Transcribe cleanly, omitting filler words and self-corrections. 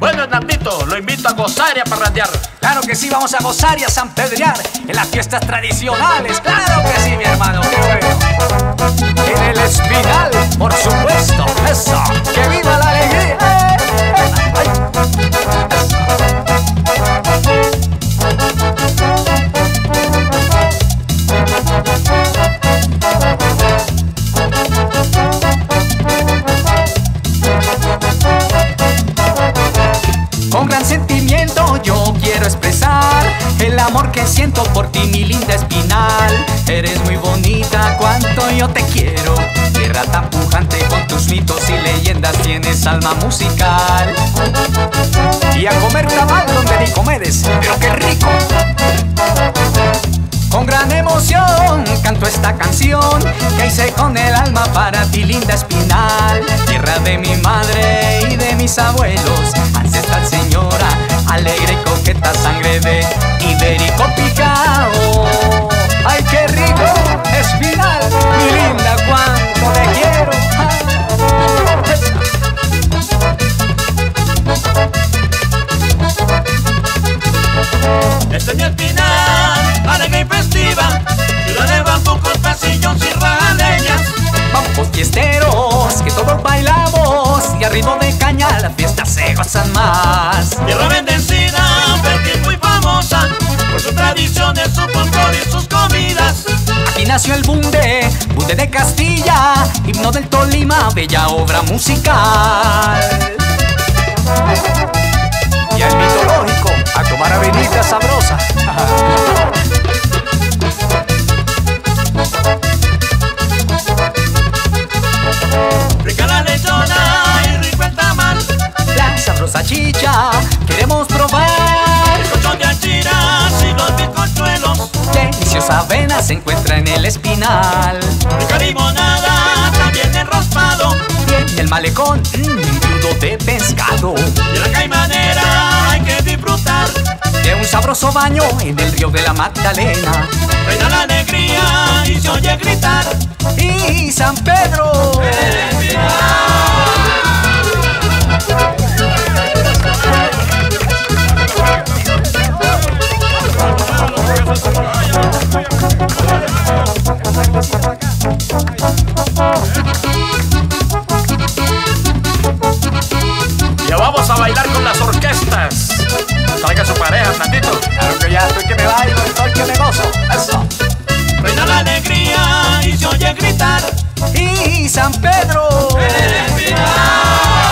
Bueno, Hernandito, lo invito a gozar y a parrandear. Claro que sí, vamos a gozar y a sanpedrear en las fiestas tradicionales. Claro que sí, mi hermano, qué bueno. En el Espinal, por supuesto, eso. ¡Que viva la alegría! ¡Ay! Con gran sentimiento yo quiero expresar el amor que siento por ti, mi linda Espinal. Eres muy bonita, cuánto yo te quiero. Tierra tan pujante con tus mitos y leyendas, tienes alma musical. Y a comer tamal donde ni comedes, pero qué rico. Con gran emoción canto esta canción que hice con el alma para ti, linda Espinal. Tierra de mi madre y de mis abuelos, ancestral señora, alegre y coqueta, sangre de ibérico picao. ¡Ay, qué rico, Espinal! Mi linda, cuánto te quiero. Este es mi Espinal, alegre y festiva, ciudad de bambucos, pasillos y raleñas. Vamos fiesteros, que todos bailamos, y a ritmo de caña las fiestas se gozan más. Tierra bendecida, fértil, muy famosa, por sus tradiciones, su folclore y sus comidas. Aquí nació el bunde de Castilla, himno del Tolima, bella obra musical. Y el mitológico, a tomar avenida sabrosa. Rica la lechona y rico el tamal, La sabrosa chicha queremos probar. el colchón de achiras y los bizcochuelos. Deliciosa avena se encuentra en el Espinal. Rica limonada, también el raspado, Y en el malecón, un crudo de pescado. y la caimanera hay que disfrutar. De un sabroso baño en el río de la Magdalena. Reina la alegría y se oye gritar. Y San Pedro. Ya vamos a bailar con las orquestas. Traiga su pareja, Hernandito. Claro que ya estoy que me bailo, estoy que me gozo. Eso. Reina la alegría y se oye gritar. Y San Pedro. ¡El Espinal!